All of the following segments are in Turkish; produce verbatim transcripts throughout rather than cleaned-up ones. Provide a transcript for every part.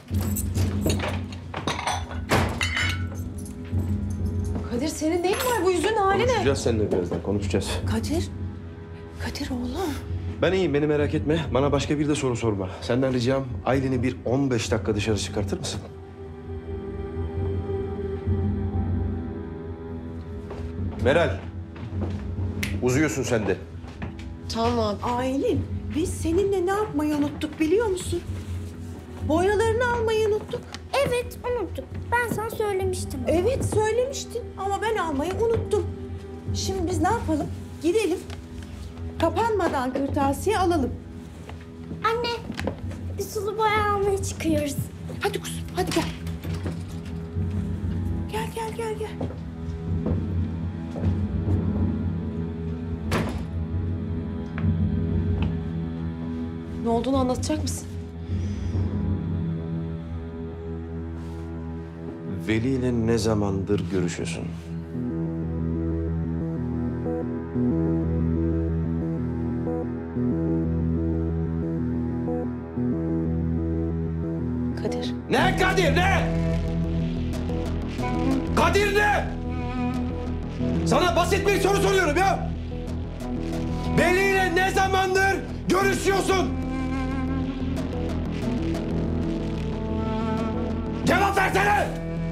Kadir senin neyin var? Bu yüzünün hali ne? Konuşacağız seninle birazdan, konuşacağız. Kadir. Kadir oğlum. Ben iyiyim, beni merak etme. Bana başka bir de soru sorma. Senden ricam Aylin'i bir on beş dakika dışarı çıkartır mısın? Meral. Uzuyorsun sen de. Tamam. Aylin, biz seninle ne yapmayı unuttuk biliyor musun? Boyalarını almayı unuttuk. Evet, unuttuk. Ben sana söylemiştim. Evet söylemiştin ama ben almayı unuttum. Şimdi biz ne yapalım? Gidelim. Kapanmadan kırtasiye alalım. Anne, biz sulu boya almaya çıkıyoruz. Hadi kuzum, hadi gel. Gel, gel, gel, gel. Ne olduğunu anlatacak mısın? Veli ile ne zamandır görüşüyorsun? Kadir. Ne Kadir ne? Kadir ne? Sana basit bir soru soruyorum ya. Veli ile ne zamandır görüşüyorsun? Cevap versene!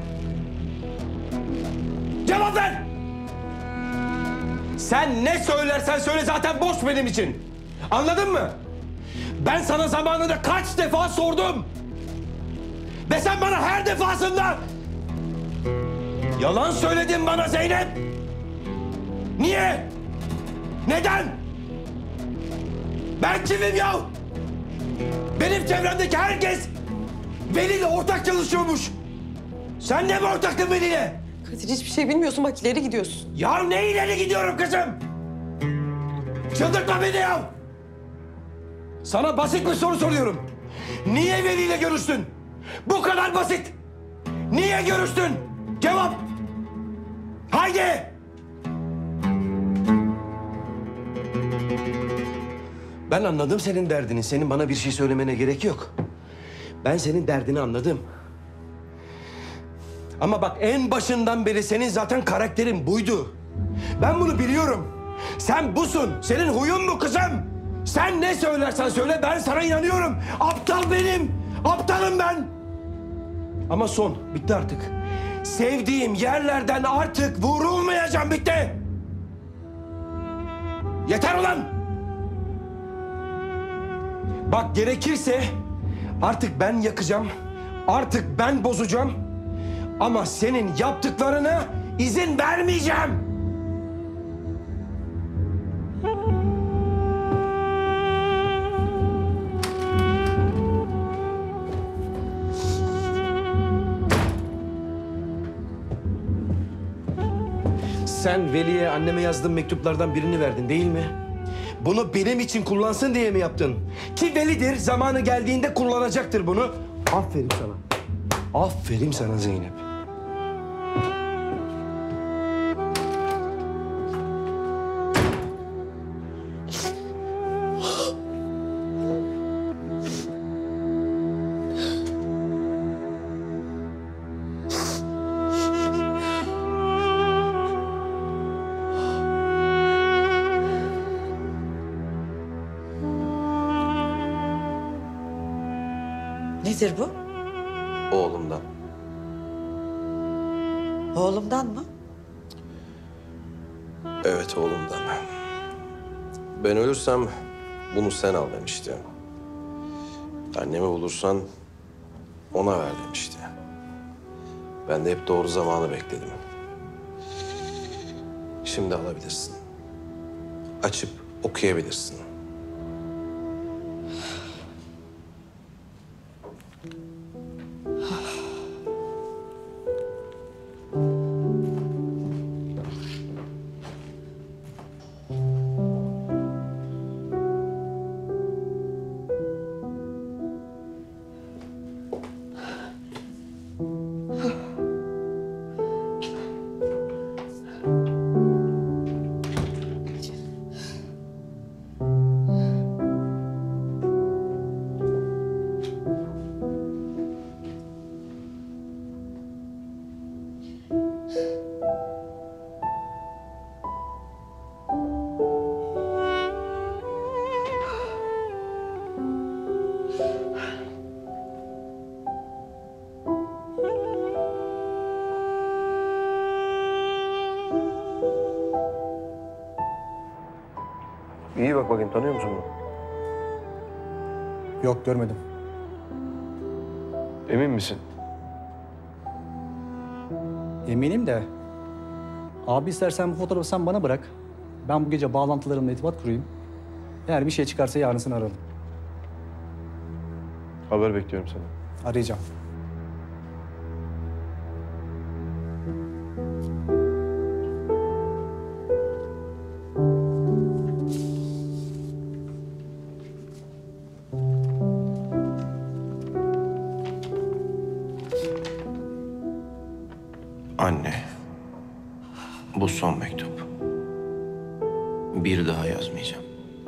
Cevap ver! Sen ne söylersen söyle zaten boş benim için. Anladın mı? Ben sana zamanında kaç defa sordum. Ve sen bana her defasında yalan söyledin bana Zeynep. Niye? Neden? Ben kimim ya? Benim çevremdeki herkes Veli'yle ortak çalışıyormuş. Sen de mi ortaktın Veli'yle? Kadir hiçbir şey bilmiyorsun. Bak ileri gidiyorsun. Ya ne ileri gidiyorum kızım? Çıldırtma beni ya! Sana basit bir soru soruyorum. Niye Veli'yle görüştün? Bu kadar basit. Niye görüştün? Cevap. Haydi! Ben anladım senin derdini. Senin bana bir şey söylemene gerek yok. Ben senin derdini anladım. Ama bak en başından beri senin zaten karakterin buydu. Ben bunu biliyorum. Sen busun. Senin huyun bu kızım. Sen ne söylersen söyle ben sana inanıyorum. Aptal benim. Aptalım ben. Ama son. Bitti artık. Sevdiğim yerlerden artık vurulmayacağım. Bitti. Yeter ulan. Bak gerekirse artık ben yakacağım. Artık ben bozacağım. Ama senin yaptıklarına izin vermeyeceğim. Sen Veli'ye anneme yazdığın mektuplardan birini verdin değil mi? Bunu benim için kullansın diye mi yaptın? Ki Veli'dir, zamanı geldiğinde kullanacaktır bunu. Aferin sana. Aferin sana Zeynep. Nedir bu? Oğlumdan. Oğlumdan mı? Evet oğlumdan. Ben ölürsem bunu sen al demişti. Annemi bulursan ona ver demişti. Ben de hep doğru zamanı bekledim. Şimdi alabilirsin. Açıp okuyabilirsin. iyi bak bakayım, tanıyor musun bunu? Yok, görmedim. Emin misin? Eminim de. Abi istersen bu fotoğrafı sen bana bırak. Ben bu gece bağlantılarımla irtibat kurayım. Eğer bir şey çıkarsa yarısını ararım. Haber bekliyorum seni. Arayacağım. Anne, bu son mektup. Bir daha yazmayacağım.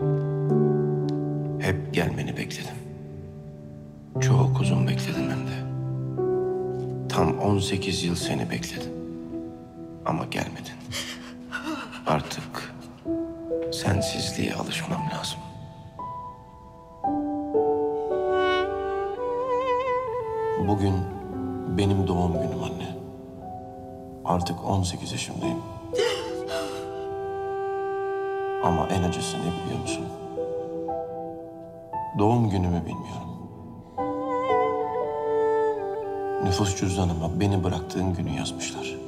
Hep gelmeni bekledim. Çok uzun bekledim hem de. Tam on sekiz yıl seni bekledim. Ama gelmedin. Artık sensizliğe alışmam lazım. Bugün benim doğum günüm anne. Artık on sekiz yaşındayım. Ama en acısı ne biliyor musun? Doğum günümü bilmiyorum. Nüfus cüzdanıma beni bıraktığın günü yazmışlar.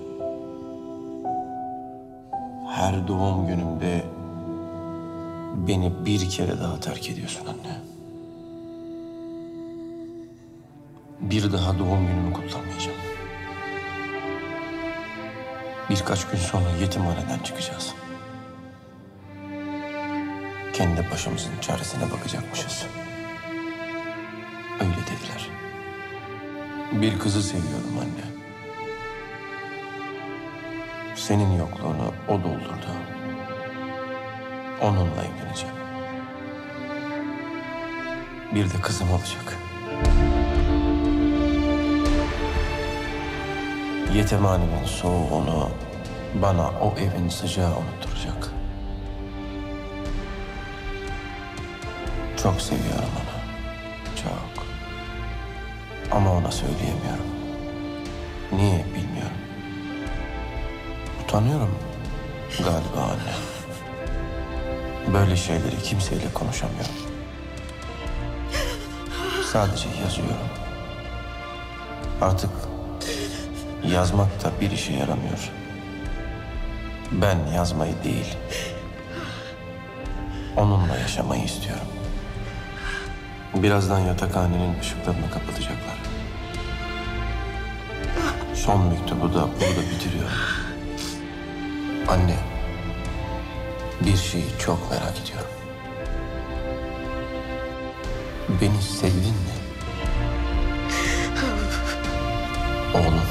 Her doğum günümde beni bir kere daha terk ediyorsun anne. Bir daha doğum günümü kutlamayacağım. Birkaç gün sonra yetimhaneden çıkacağız. Kendi başımızın çaresine bakacakmışız. Öyle dediler. Bir kızı seviyorum anne. Senin yokluğunu o doldurdu. Onunla evleneceğim. Bir de kızım olacak. Yetimhanenin soğuğunu bana o evin sıcağı unutturacak. Çok seviyorum onu. Çok. Ama ona söyleyemiyorum. Niye bilmiyorum. Utanıyorum galiba anne. Böyle şeyleri kimseyle konuşamıyorum. Sadece yazıyorum. Artık yazmak da bir işe yaramıyor. Ben yazmayı değil, onunla yaşamayı istiyorum. Birazdan yatakhanenin ışıklarını kapatacaklar. Son mektubu da burada bitiriyorum. Anne, bir şeyi çok merak ediyorum. Beni sevdin mi? Oğlum.